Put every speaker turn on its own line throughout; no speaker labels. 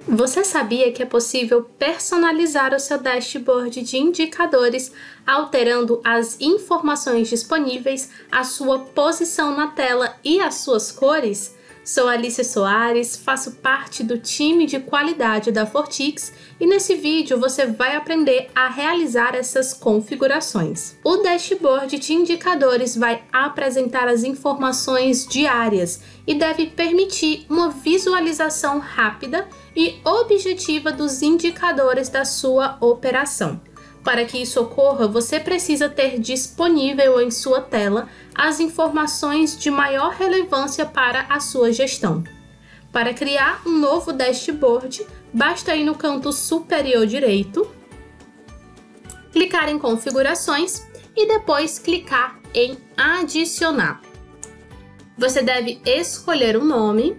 Você sabia que é possível personalizar o seu dashboard de indicadores alterando as informações disponíveis, a sua posição na tela e as suas cores? Sou Alice Soares, faço parte do time de qualidade da Fortix e nesse vídeo você vai aprender a realizar essas configurações. O dashboard de indicadores vai apresentar as informações diárias e deve permitir uma visualização rápida e objetiva dos indicadores da sua operação. Para que isso ocorra, você precisa ter disponível em sua tela as informações de maior relevância para a sua gestão. Para criar um novo dashboard, basta ir no canto superior direito, clicar em Configurações e depois clicar em Adicionar. Você deve escolher um nome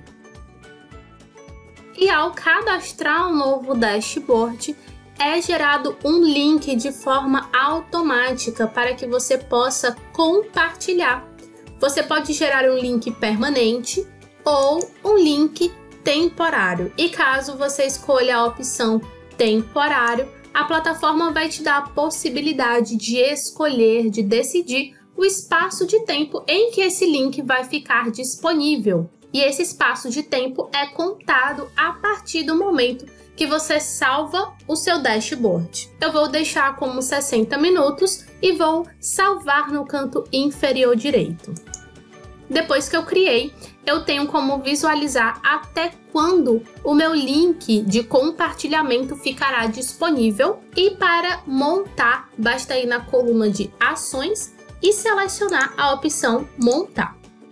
e ao cadastrar um novo dashboard, é gerado um link de forma automática para que você possa compartilhar. Você pode gerar um link permanente ou um link temporário. E caso você escolha a opção temporário, a plataforma vai te dar a possibilidade de escolher, de decidir o espaço de tempo em que esse link vai ficar disponível. E esse espaço de tempo é contado a partir do momento que você salva o seu dashboard. Eu vou deixar como 60 minutos e vou salvar no canto inferior direito. Depois que eu criei, eu tenho como visualizar até quando o meu link de compartilhamento ficará disponível e para montar, basta ir na coluna de ações e selecionar a opção montar.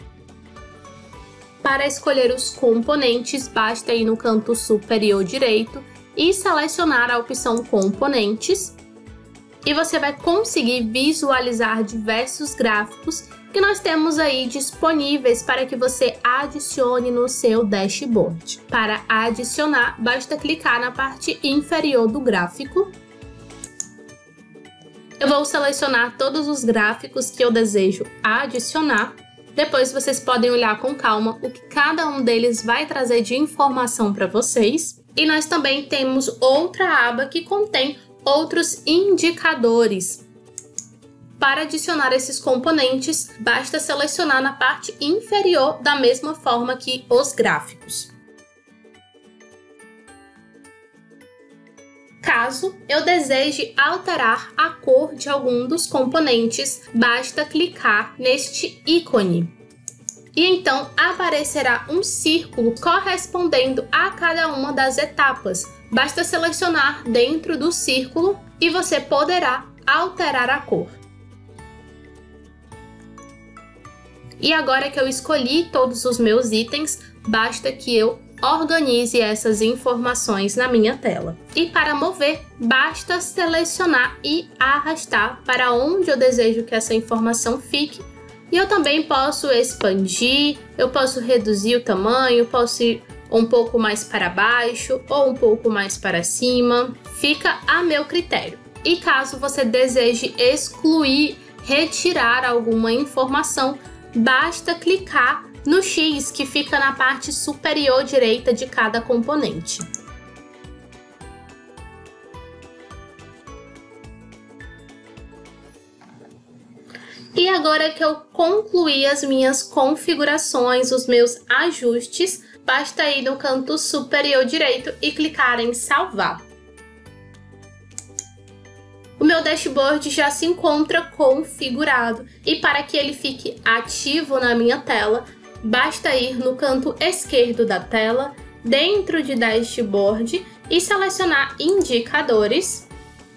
Para escolher os componentes, basta ir no canto superior direito e selecionar a opção Componentes. E você vai conseguir visualizar diversos gráficos que nós temos aí disponíveis para que você adicione no seu dashboard. Para adicionar, basta clicar na parte inferior do gráfico. Eu vou selecionar todos os gráficos que eu desejo adicionar. Depois vocês podem olhar com calma o que cada um deles vai trazer de informação para vocês. E nós também temos outra aba que contém outros indicadores. Para adicionar esses componentes, basta selecionar na parte inferior da mesma forma que os gráficos. Caso eu deseje alterar a cor de algum dos componentes, basta clicar neste ícone. E então aparecerá um círculo correspondendo a cada uma das etapas. Basta selecionar dentro do círculo e você poderá alterar a cor. E agora que eu escolhi todos os meus itens, basta que eu organize essas informações na minha tela. E para mover, basta selecionar e arrastar para onde eu desejo que essa informação fique. E eu também posso expandir, eu posso reduzir o tamanho, posso ir um pouco mais para baixo ou um pouco mais para cima. Fica a meu critério. E caso você deseje excluir, retirar alguma informação, basta clicar no X que fica na parte superior direita de cada componente. E agora que eu concluí as minhas configurações, os meus ajustes, basta ir no canto superior direito e clicar em salvar. O meu dashboard já se encontra configurado e para que ele fique ativo na minha tela, basta ir no canto esquerdo da tela, dentro de Dashboard e selecionar Indicadores.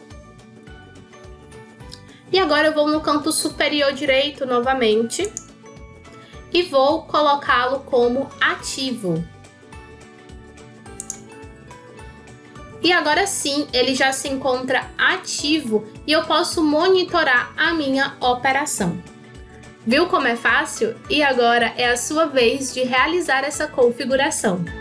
E agora eu vou no canto superior direito novamente e vou colocá-lo como ativo. E agora sim, ele já se encontra ativo e eu posso monitorar a minha operação. Viu como é fácil? E agora é a sua vez de realizar essa configuração.